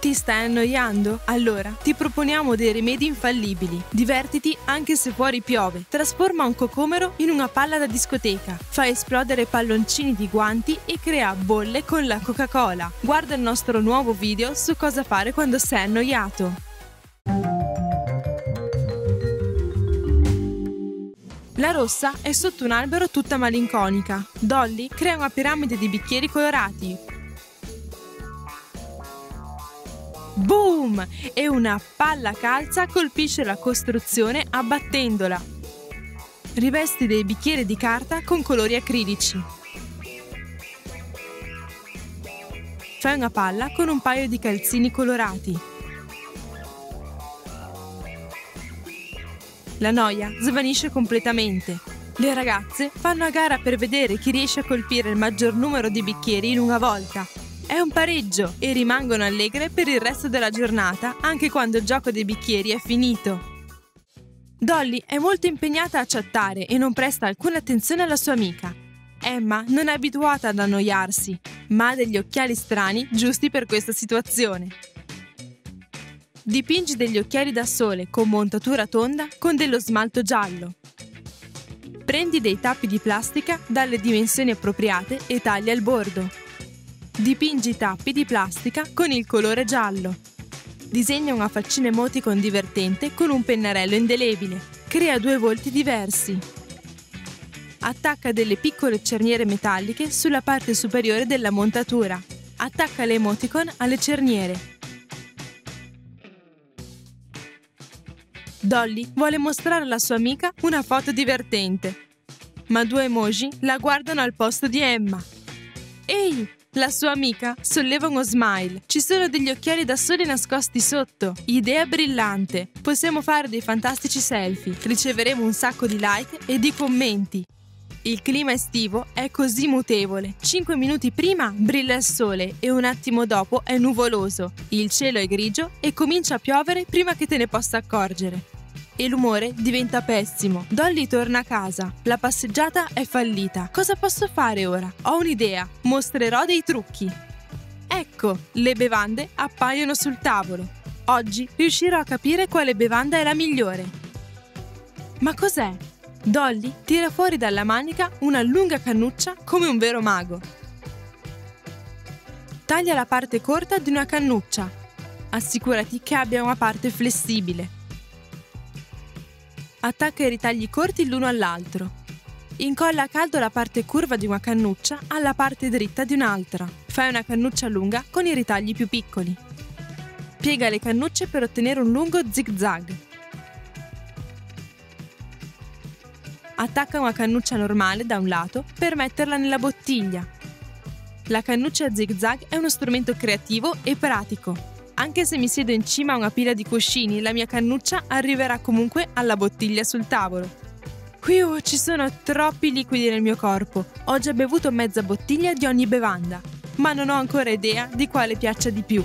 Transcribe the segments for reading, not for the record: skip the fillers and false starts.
Ti stai annoiando? Allora ti proponiamo dei rimedi infallibili. Divertiti anche se fuori piove. Trasforma un cocomero in una palla da discoteca. Fai esplodere palloncini di guanti e crea bolle con la Coca-Cola. Guarda il nostro nuovo video su cosa fare quando sei annoiato. La rossa è sotto un albero tutta malinconica. Dolly crea una piramide di bicchieri colorati. Boom! E una palla calza colpisce la costruzione abbattendola. Rivesti dei bicchieri di carta con colori acrilici. Fai una palla con un paio di calzini colorati. La noia svanisce completamente. Le ragazze fanno a gara per vedere chi riesce a colpire il maggior numero di bicchieri in una volta. È un pareggio e rimangono allegre per il resto della giornata anche quando il gioco dei bicchieri è finito. Dolly è molto impegnata a chattare e non presta alcuna attenzione alla sua amica. Emma non è abituata ad annoiarsi, ma ha degli occhiali strani giusti per questa situazione. Dipingi degli occhiali da sole con montatura tonda con dello smalto giallo. Prendi dei tappi di plastica dalle dimensioni appropriate e taglia il bordo. Dipingi i tappi di plastica con il colore giallo. Disegna una faccina emoticon divertente con un pennarello indelebile. Crea due volti diversi. Attacca delle piccole cerniere metalliche sulla parte superiore della montatura. Attacca le emoticon alle cerniere. Dolly vuole mostrare alla sua amica una foto divertente, ma due emoji la guardano al posto di Emma. Ehi! La sua amica solleva uno smile. Ci sono degli occhiali da sole nascosti sotto. Idea brillante. Possiamo fare dei fantastici selfie. Riceveremo un sacco di like e di commenti. Il clima estivo è così mutevole. 5 minuti prima brilla il sole e un attimo dopo è nuvoloso. Il cielo è grigio e comincia a piovere prima che te ne possa accorgere. E l'umore diventa pessimo. Dolly torna a casa. La passeggiata è fallita. Cosa posso fare ora? Ho un'idea. Mostrerò dei trucchi. Ecco, le bevande appaiono sul tavolo. Oggi riuscirò a capire quale bevanda è la migliore. Ma cos'è? Dolly tira fuori dalla manica una lunga cannuccia come un vero mago. Taglia la parte corta di una cannuccia. Assicurati che abbia una parte flessibile. Attacca i ritagli corti l'uno all'altro. Incolla a caldo la parte curva di una cannuccia alla parte dritta di un'altra. Fai una cannuccia lunga con i ritagli più piccoli. Piega le cannucce per ottenere un lungo zig-zag. Attacca una cannuccia normale da un lato per metterla nella bottiglia. La cannuccia zig-zag è uno strumento creativo e pratico. Anche se mi siedo in cima a una pila di cuscini, la mia cannuccia arriverà comunque alla bottiglia sul tavolo. Ci sono troppi liquidi nel mio corpo. Ho già bevuto mezza bottiglia di ogni bevanda, ma non ho ancora idea di quale piaccia di più.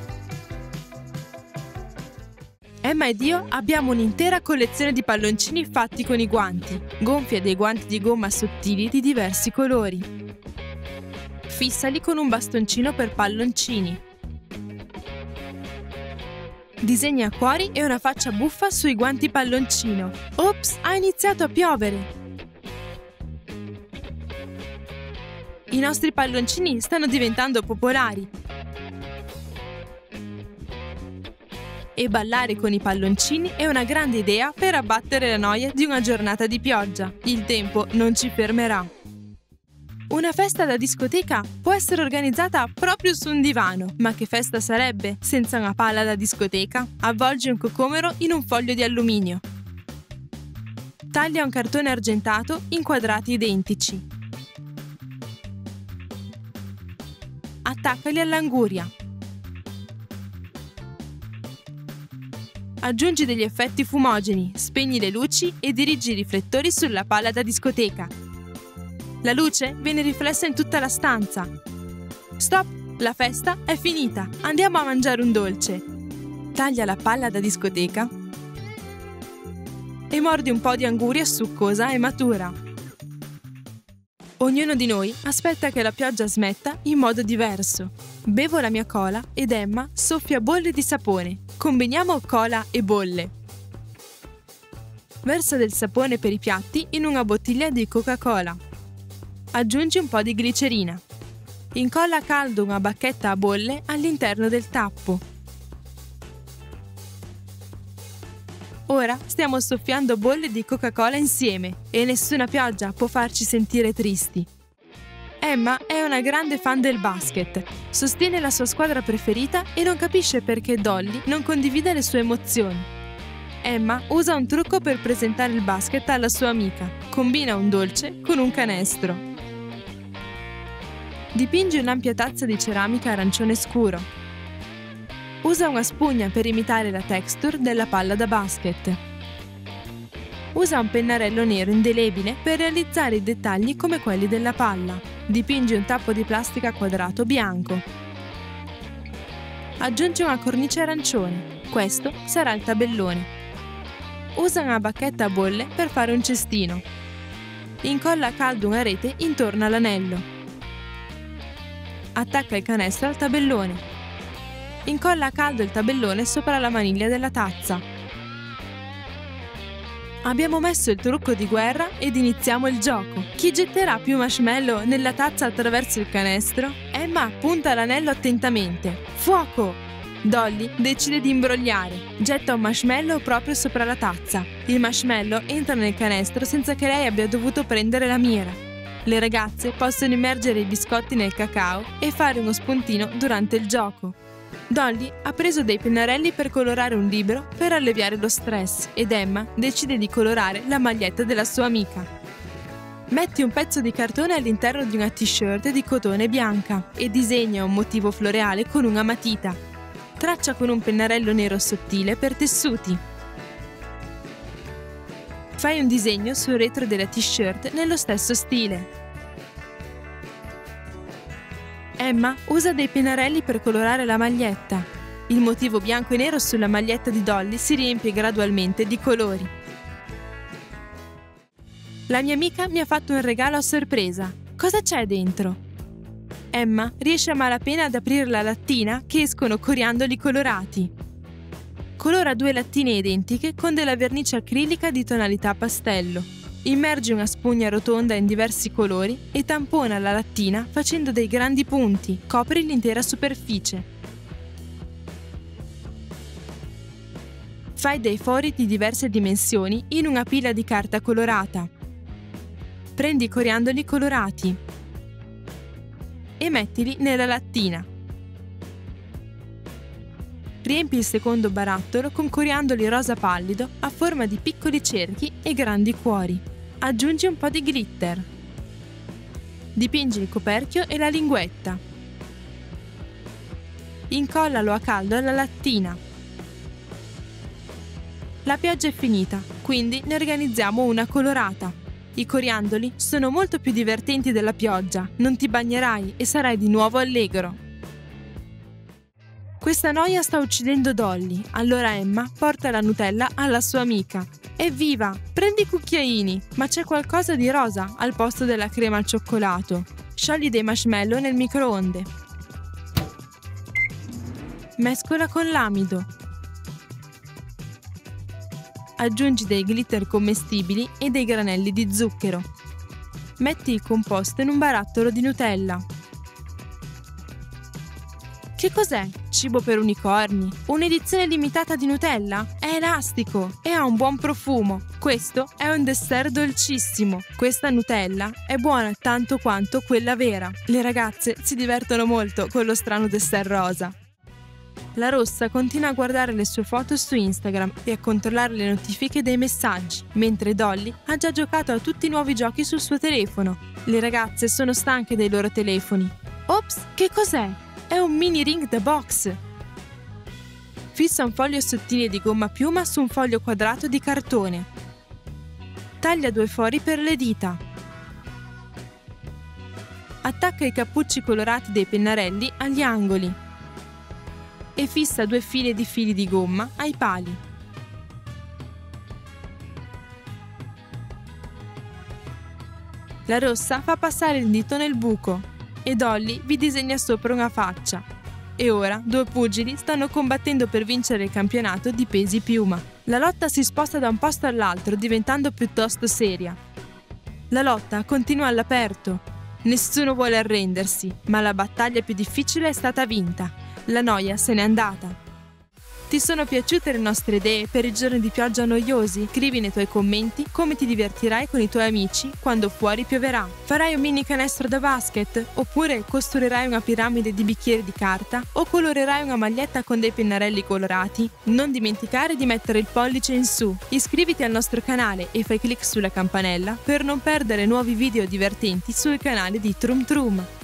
Emma ed io abbiamo un'intera collezione di palloncini fatti con i guanti. Gonfia dei guanti di gomma sottili di diversi colori. Fissali con un bastoncino per palloncini. Disegna cuori e una faccia buffa sui guanti palloncino. Ops, ha iniziato a piovere! I nostri palloncini stanno diventando popolari. E ballare con i palloncini è una grande idea per abbattere la noia di una giornata di pioggia. Il tempo non ci fermerà. Una festa da discoteca può essere organizzata proprio su un divano. Ma che festa sarebbe senza una palla da discoteca? Avvolgi un cocomero in un foglio di alluminio. Taglia un cartone argentato in quadrati identici. Attaccali all'anguria. Aggiungi degli effetti fumogeni, spegni le luci e dirigi i riflettori sulla palla da discoteca. La luce viene riflessa in tutta la stanza. Stop! La festa è finita! Andiamo a mangiare un dolce! Taglia la palla da discoteca e mordi un po' di anguria succosa e matura. Ognuno di noi aspetta che la pioggia smetta in modo diverso. Bevo la mia cola ed Emma soffia bolle di sapone. Combiniamo cola e bolle. Versa del sapone per i piatti in una bottiglia di Coca-Cola. Aggiungi un po' di glicerina. Incolla a caldo una bacchetta a bolle all'interno del tappo. Ora stiamo soffiando bolle di Coca-Cola insieme e nessuna pioggia può farci sentire tristi. Emma è una grande fan del basket, sostiene la sua squadra preferita e non capisce perché Dolly non condivide le sue emozioni. Emma usa un trucco per presentare il basket alla sua amica, combina un dolce con un canestro. Dipinge un'ampia tazza di ceramica arancione scuro. Usa una spugna per imitare la texture della palla da basket. Usa un pennarello nero indelebile per realizzare i dettagli come quelli della palla. Dipingi un tappo di plastica quadrato bianco. Aggiungi una cornice arancione. Questo sarà il tabellone. Usa una bacchetta a bolle per fare un cestino. Incolla a caldo una rete intorno all'anello. Attacca il canestro al tabellone. Incolla a caldo il tabellone sopra la maniglia della tazza. Abbiamo messo il trucco di guerra ed iniziamo il gioco. Chi getterà più marshmallow nella tazza attraverso il canestro? Emma punta l'anello attentamente. Fuoco! Dolly decide di imbrogliare. Getta un marshmallow proprio sopra la tazza. Il marshmallow entra nel canestro senza che lei abbia dovuto prendere la mira. Le ragazze possono immergere i biscotti nel cacao e fare uno spuntino durante il gioco. Dolly ha preso dei pennarelli per colorare un libro per alleviare lo stress ed Emma decide di colorare la maglietta della sua amica. Metti un pezzo di cartone all'interno di una t-shirt di cotone bianca e disegna un motivo floreale con una matita. Traccia con un pennarello nero sottile per tessuti. Fai un disegno sul retro della t-shirt nello stesso stile. Emma usa dei pennarelli per colorare la maglietta. Il motivo bianco e nero sulla maglietta di Dolly si riempie gradualmente di colori. La mia amica mi ha fatto un regalo a sorpresa. Cosa c'è dentro? Emma riesce a malapena ad aprire la lattina che escono coriandoli colorati. Colora 2 lattine identiche con della vernice acrilica di tonalità pastello. Immergi una spugna rotonda in diversi colori e tampona la lattina facendo dei grandi punti. Copri l'intera superficie. Fai dei fori di diverse dimensioni in una pila di carta colorata. Prendi i coriandoli colorati e mettili nella lattina. Riempi il secondo barattolo con coriandoli rosa pallido a forma di piccoli cerchi e grandi cuori. Aggiungi un po' di glitter. Dipingi il coperchio e la linguetta. Incollalo a caldo alla lattina. La pioggia è finita, quindi ne organizziamo una colorata. I coriandoli sono molto più divertenti della pioggia, non ti bagnerai e sarai di nuovo allegro. Questa noia sta uccidendo Dolly, allora Emma porta la Nutella alla sua amica. Evviva! Prendi i cucchiaini, ma c'è qualcosa di rosa al posto della crema al cioccolato. Sciogli dei marshmallow nel microonde. Mescola con l'amido. Aggiungi dei glitter commestibili e dei granelli di zucchero. Metti il composto in un barattolo di Nutella. Che cos'è? Cibo per unicorni? Un'edizione limitata di Nutella? È elastico e ha un buon profumo. Questo è un dessert dolcissimo. Questa Nutella è buona tanto quanto quella vera. Le ragazze si divertono molto con lo strano dessert rosa. La rossa continua a guardare le sue foto su Instagram e a controllare le notifiche dei messaggi, mentre Dolly ha già giocato a tutti i nuovi giochi sul suo telefono. Le ragazze sono stanche dei loro telefoni. Ops, che cos'è? È un mini ring da box! Fissa un foglio sottile di gomma a piuma su un foglio quadrato di cartone. Taglia 2 fori per le dita. Attacca i cappucci colorati dei pennarelli agli angoli e fissa 2 file di fili di gomma ai pali. La rossa fa passare il dito nel buco. e Dolly vi disegna sopra una faccia. E ora 2 pugili stanno combattendo per vincere il campionato di pesi piuma. La lotta si sposta da un posto all'altro, diventando piuttosto seria. La lotta continua all'aperto. Nessuno vuole arrendersi, ma la battaglia più difficile è stata vinta. La noia se n'è andata. Ti sono piaciute le nostre idee per i giorni di pioggia noiosi? Scrivi nei tuoi commenti come ti divertirai con i tuoi amici quando fuori pioverà. Farai un mini canestro da basket? Oppure costruirai una piramide di bicchieri di carta? O colorerai una maglietta con dei pennarelli colorati? Non dimenticare di mettere il pollice in su. Iscriviti al nostro canale e fai clic sulla campanella per non perdere nuovi video divertenti sul canale di Trum Trum.